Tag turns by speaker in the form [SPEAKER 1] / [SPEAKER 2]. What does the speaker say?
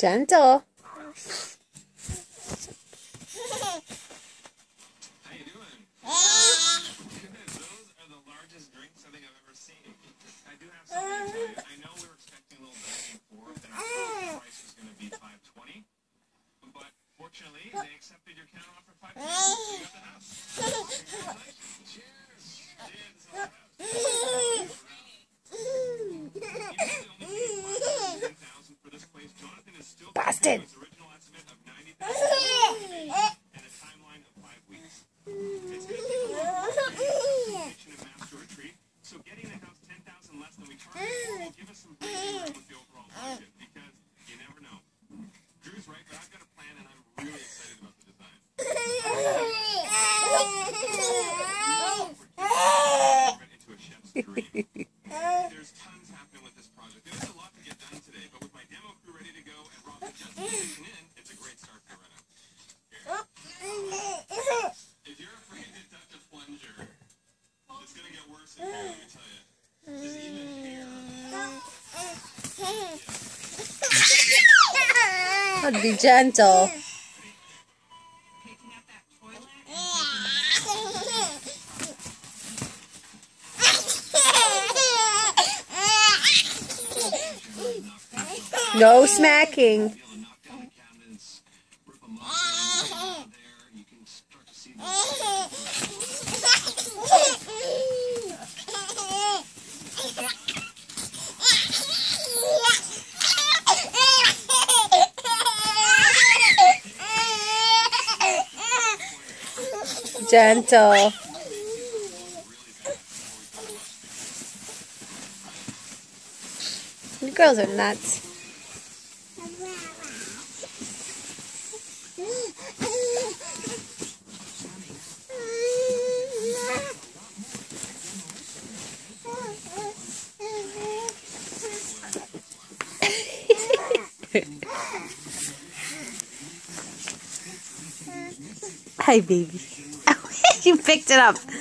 [SPEAKER 1] Gentle.
[SPEAKER 2] How you doing? Those are the largest drinks I think I've ever seen. I do have something to tell you. I know we were expecting a little back and forth, and I thought the price was going to be $5.20, but fortunately, they accepted your counter offer for $5.20. You got the house. Congratulations. Cheers. Cheers. For this place, Jonathan is still
[SPEAKER 1] Boston.
[SPEAKER 2] his original estimate of $90,000 and a timeline of 5 weeks. It's going to take a lot of kitchen and master retreat, so getting the house $10,000 less than we targeted for will give us some breathing room with the overall budget, because you never know. Drew's right, but I've got a plan, and I'm really excited about the design. Into a chef's dream. There's tons happening with this project. There's a lot to get done today, but with my demo crew ready to go and Robin just pitching in, it's a great start for Rena. If you're afraid to touch a plunger, it's going to get worse in here, let me tell you. There's even hair.
[SPEAKER 1] I'd be gentle.
[SPEAKER 3] Picking up that toilet.
[SPEAKER 1] No smacking. Gentle. You girls are nuts. Hi, baby. You picked it up.